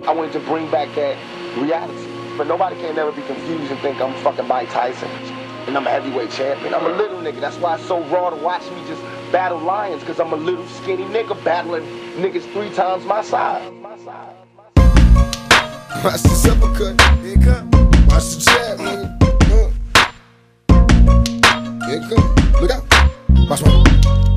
I wanted to bring back that reality. But nobody can never be confused and think I'm fucking Mike Tyson and I'm a heavyweight champion. I'm a little nigga. That's why it's so raw to watch me just battle lions, because I'm a little skinny nigga battling niggas 3 times my size. Watch this uppercut. Here it come. Watch the jab, nigga. Here it come. Look out. Watch my.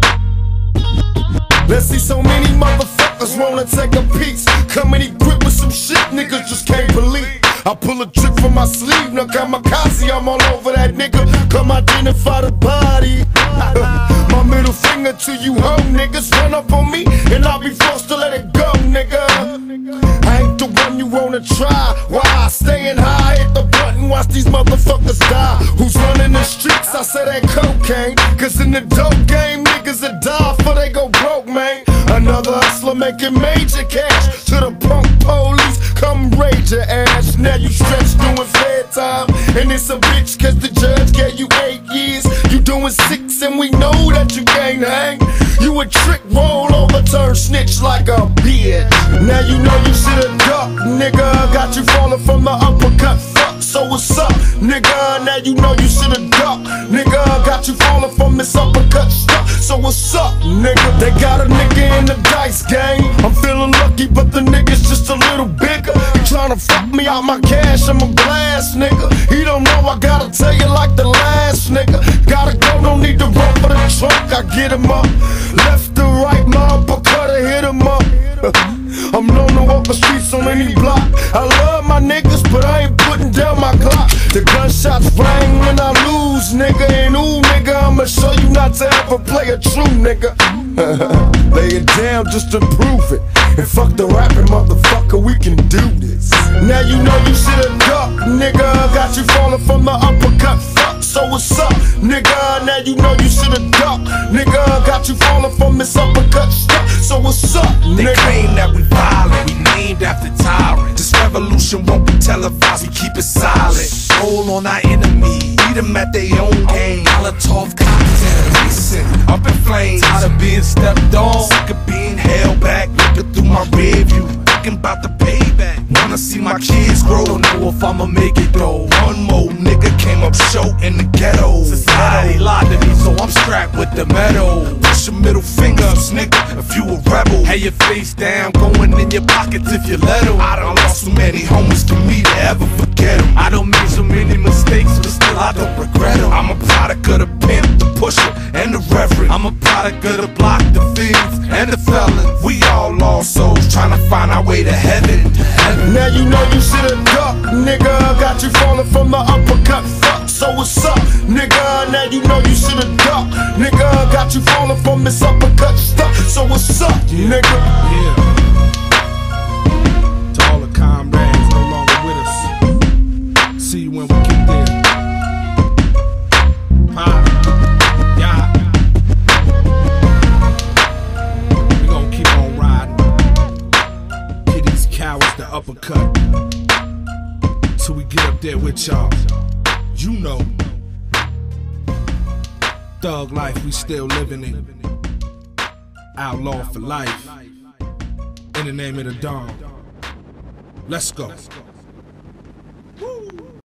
Let's see so many motherfuckers wanna take a piece. Come and equip with some shit niggas just can't believe. I pull a trick from my sleeve, now kamikaze, I'm all over that nigga. Come identify the body. My middle finger to you home niggas. Run up on me and I'll be forced to let it go, nigga. I ain't the one you wanna try. Why? Staying high, hit the button, watch these motherfuckers die. Who's running the streets? I say that cocaine. Cause in the dope game, niggas that die for they go broke, man. Another hustler making major cash. To the punk police, come raid your ass. Now you stretch doing fair time, and it's a bitch cause the judge gave you 8 years. You doing 6 and we know that you can't hang. You a trick, roll over, turn snitch like a bitch. Now you know you should've ducked, nigga. Got you falling from the uppercut, fuck, so what's up, nigga? Now you know you should've ducked, nigga. Got you falling from this uppercut stuff, so what's up, nigga? They got a nigga in the dice game. I'm feeling lucky, but the nigga's just a little bigger. He tryna fuck me out my cash, I'm a blast, nigga. He don't know I gotta tell you like the last nigga. Gotta go, don't need to run for the trunk. I get him up, left to right, my uppercut, I hit him up. I'm known to walk the streets on any block. I love my niggas, but I ain't putting down my Glock. The gunshots ring when I lose, nigga. And ooh, nigga, I'ma show you not to ever play a true nigga. Lay it down just to prove it. And fuck the rapping, motherfucker, we can do this. Now you know you should've ducked, nigga. Got you falling from the uppercut, fuck, so what's up, nigga? Now you know you should've ducked, nigga. Got you falling from this uppercut stuff, so what's up, nigga? They claim that we violent, we named after tyrants. This revolution won't be televised, we keep it silent. Roll on our enemies, beat them at their own game. Molotov cocktails, listen, up in flames. Tired of being stepped on, sick of being held back. Looking through my rear view, thinking about the payback. Wanna see my kids grow, don't know if I'ma make it though. One more nigga came up short in the ghetto. Society lied to me, so I'm strapped with the metal. Push your middle finger up, nigga, if you a rebel. Have your face down, going in your pockets if you let 'em. I done lost so many homies to me to ever forget 'em. I done made so many mistakes, but still I don't regret 'em. I'm a product of the pimp, the pusher, and the reverend. I'm a product of the block, the thieves, and the felons. We all lost souls, trying to find our way to heaven. Now you know you should've ducked, nigga. Got you falling from the uppercut, fuck, so what's up, nigga? Now you know you should've ducked, nigga. Got you falling from this uppercut stuff, so what's up, nigga? Yeah. To all the comrades no longer with us, see you when we get there. Pop, yeah. We gon' keep on riding. Hit these cowards the uppercut till we get up there with y'all. You know, thug life we still living in. Outlaw for life. In the name of the dawn. Let's go.